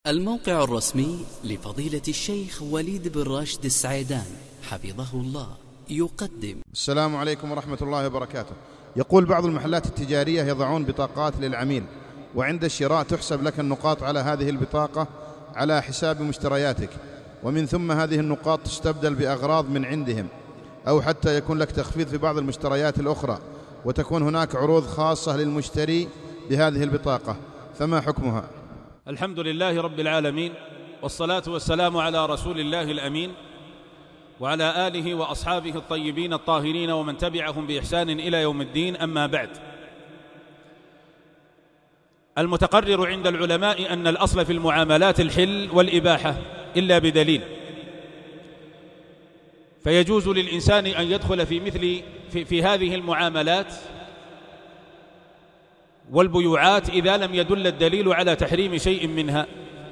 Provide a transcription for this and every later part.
الموقع الرسمي لفضيلة الشيخ وليد بن راشد السعيدان حفظه الله يقدم. السلام عليكم ورحمة الله وبركاته. يقول بعض المحلات التجارية يضعون بطاقات للعميل، وعند الشراء تحسب لك النقاط على هذه البطاقة على حساب مشترياتك، ومن ثم هذه النقاط تستبدل بأغراض من عندهم، أو حتى يكون لك تخفيض في بعض المشتريات الأخرى، وتكون هناك عروض خاصة للمشتري بهذه البطاقة، فما حكمها؟ الحمد لله رب العالمين، والصلاة والسلام على رسول الله الأمين وعلى آله وأصحابه الطيبين الطاهرين ومن تبعهم بإحسان إلى يوم الدين. أما بعد، المتقرر عند العلماء أن الأصل في المعاملات الحل والإباحة إلا بدليل، فيجوز للإنسان أن يدخل في هذه المعاملات والبيوعات إذا لم يدل الدليل على تحريم شيء منها،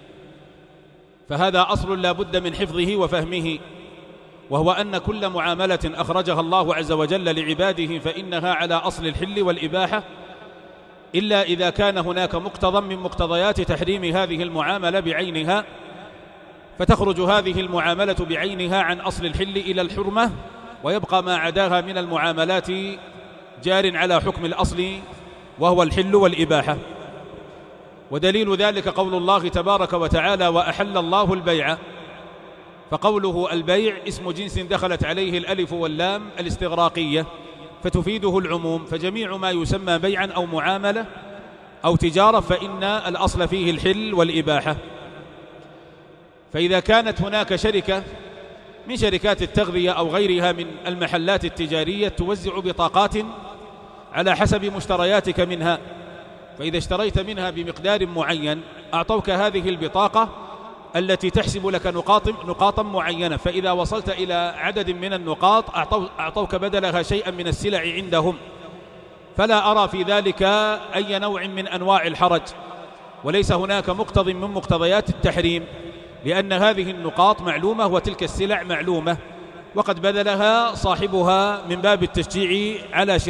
فهذا أصل لا بد من حفظه وفهمه، وهو أن كل معاملة أخرجها الله عز وجل لعباده فإنها على أصل الحل والإباحة، إلا إذا كان هناك مقتضى من مقتضيات تحريم هذه المعاملة بعينها، فتخرج هذه المعاملة بعينها عن أصل الحل إلى الحرمة، ويبقى ما عداها من المعاملات جار على حكم الأصل وهو الحل والإباحة. ودليل ذلك قول الله تبارك وتعالى: وأحل الله البيع، فقوله البيع اسم جنس دخلت عليه الألف واللام الاستغراقية فتفيده العموم، فجميع ما يسمى بيعا أو معاملة أو تجارة فإن الأصل فيه الحل والإباحة. فإذا كانت هناك شركة من شركات التغذية أو غيرها من المحلات التجارية توزع بطاقات على حسب مشترياتك منها، فإذا اشتريت منها بمقدار معين أعطوك هذه البطاقة التي تحسب لك نقاطا معينة، فإذا وصلت إلى عدد من النقاط أعطوك بدلها شيئا من السلع عندهم، فلا أرى في ذلك أي نوع من أنواع الحرج، وليس هناك مقتض من مقتضيات التحريم، لأن هذه النقاط معلومة وتلك السلع معلومة، وقد بذلها صاحبها من باب التشجيع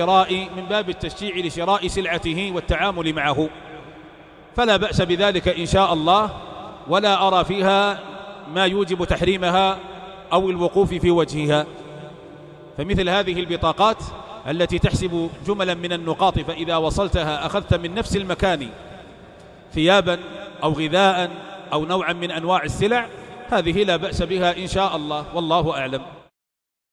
لشراء سلعته والتعامل معه، فلا بأس بذلك إن شاء الله، ولا أرى فيها ما يوجب تحريمها أو الوقوف في وجهها. فمثل هذه البطاقات التي تحسب جملا من النقاط، فإذا وصلتها أخذت من نفس المكان ثيابا أو غذاء أو نوعا من أنواع السلع، هذه لا بأس بها إن شاء الله، والله أعلم.